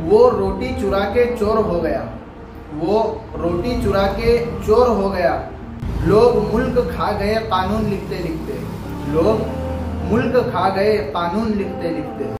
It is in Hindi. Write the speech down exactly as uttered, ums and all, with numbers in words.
वो रोटी चुरा के चोर हो गया, वो रोटी चुरा के चोर हो गया। लोग मुल्क खा गए कानून लिखते लिखते, लोग मुल्क खा गए कानून लिखते लिखते।